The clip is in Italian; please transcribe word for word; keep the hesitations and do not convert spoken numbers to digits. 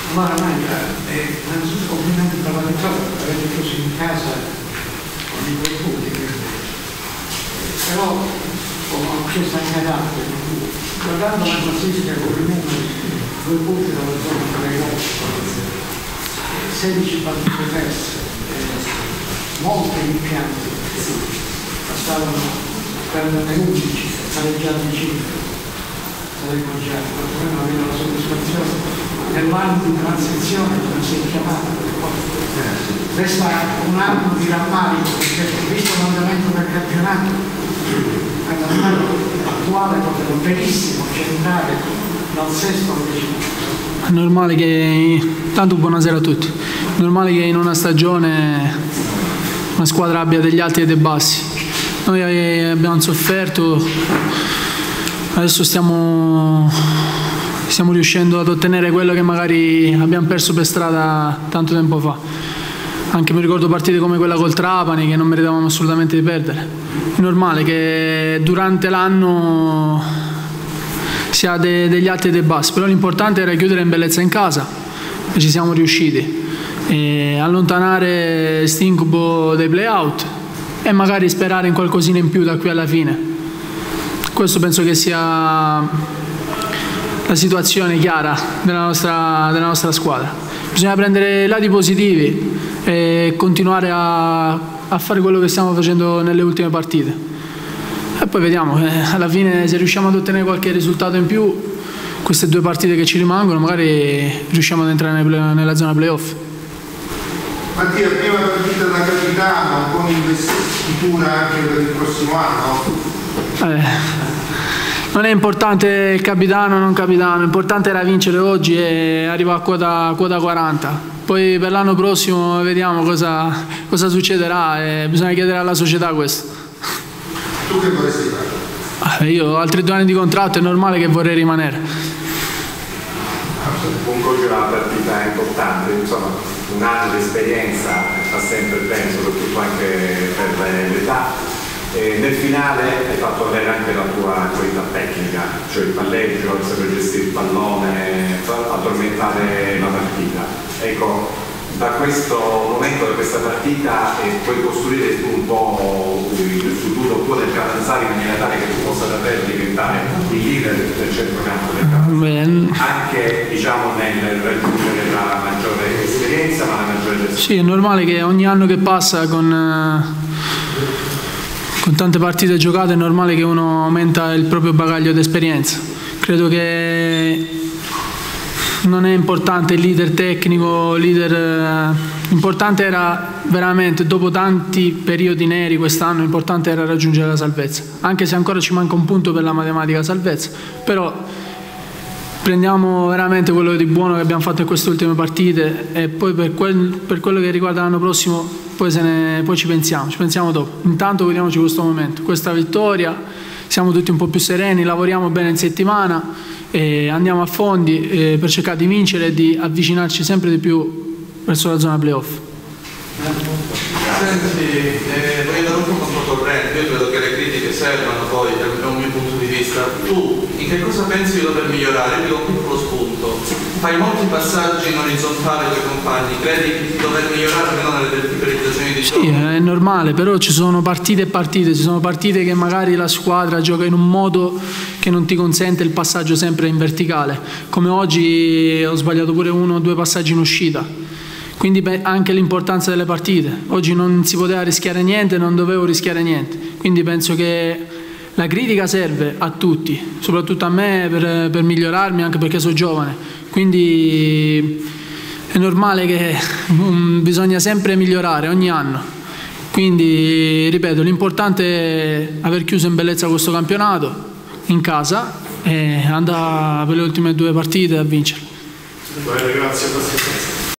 Allora, eh, innanzitutto complimenti per la vittoria, avete chiuso in casa con i due punti, però come ho chiesto anche ad altri, guardando la classifica con i numeri, due punti dalla zona playoff, sedici partite perse, eh, molte impianti, bastavano prenderne undici, pareggiarne cinque, saremmo già, perlomeno avere la soddisfazione. Nell'anno di transizione come si è chiamato, resta un anno di rammarico perché visto l'andamento del campionato l'andamento attuale poteva benissimo centrare dal sesto al decimo. È normale che, tanto buonasera a tutti, è normale che in una stagione una squadra abbia degli alti e dei bassi. Noi abbiamo sofferto, adesso stiamo stiamo riuscendo ad ottenere quello che magari abbiamo perso per strada tanto tempo fa. Anche mi ricordo partite come quella col Trapani che non meritavamo assolutamente di perdere. È normale che durante l'anno si ha de degli alti e dei bassi, però l'importante era chiudere in bellezza in casa e ci siamo riusciti. E allontanare questo incubo dei play-out e magari sperare in qualcosina in più da qui alla fine. Questo penso che sia la situazione chiara della nostra, della nostra squadra. Bisogna prendere i lati positivi e continuare a, a fare quello che stiamo facendo nelle ultime partite. E poi vediamo, eh, alla fine se riusciamo ad ottenere qualche risultato in più, queste due partite che ci rimangono, magari riusciamo ad entrare nelle, nella zona playoff. Mattia, prima partita da capitano, con investitura anche per il prossimo anno? Eh. Non è importante il capitano o non capitano, l'importante era vincere oggi e arrivare a quota, quota quaranta. Poi per l'anno prossimo vediamo cosa, cosa succederà e bisogna chiedere alla società questo. Tu che vorresti fare? Io ho altri due anni di contratto, è normale che vorrei rimanere. Comunque oggi è una partita importante, insomma, un anno di esperienza fa sempre bene, soprattutto anche per l'età. E nel finale hai fatto avere anche la tua qualità tecnica, cioè il palleggio, il saper gestire il pallone, addormentare la partita. Ecco, da questo momento, da questa partita, eh, puoi costruire un po' il futuro tuo del Catanzaro in maniera tale che tu possa davvero diventare il leader del centrocampo del Catanzaro, anche diciamo nel raggiungere la maggiore esperienza ma la maggiore gestione. Sì, è normale che ogni anno che passa con Con tante partite giocate è normale che uno aumenta il proprio bagaglio di esperienza. Credo che non è importante il leader tecnico, leader, l'importante era veramente, dopo tanti periodi neri quest'anno, l'importante era raggiungere la salvezza. Anche se ancora ci manca un punto per la matematica salvezza, però prendiamo veramente quello di buono che abbiamo fatto in queste ultime partite e poi per, quel, per quello che riguarda l'anno prossimo poi, se ne, poi ci pensiamo, ci pensiamo dopo. Intanto godiamoci questo momento, questa vittoria, siamo tutti un po' più sereni, lavoriamo bene in settimana e andiamo a fondi eh, per cercare di vincere e di avvicinarci sempre di più verso la zona playoff. Senti, eh, venendo un po' controcorrente, io credo che le critiche servano poi, da un mio punto di vista. Tu in che cosa pensi di dover migliorare? Io do un piccolo spunto. Fai molti passaggi in orizzontale con i compagni, credi di dover migliorare almeno nelle verticalizzazioni di gioco? Sì, è normale, però ci sono partite e partite, ci sono partite che magari la squadra gioca in un modo che non ti consente il passaggio sempre in verticale, come oggi ho sbagliato pure uno o due passaggi in uscita. Quindi anche l'importanza delle partite. Oggi non si poteva rischiare niente, non dovevo rischiare niente. Quindi penso che la critica serve a tutti, soprattutto a me per, per migliorarmi, anche perché sono giovane. Quindi è normale che um, bisogna sempre migliorare ogni anno. Quindi, ripeto, l'importante è aver chiuso in bellezza questo campionato in casa e andare per le ultime due partite a vincere. Bene, grazie.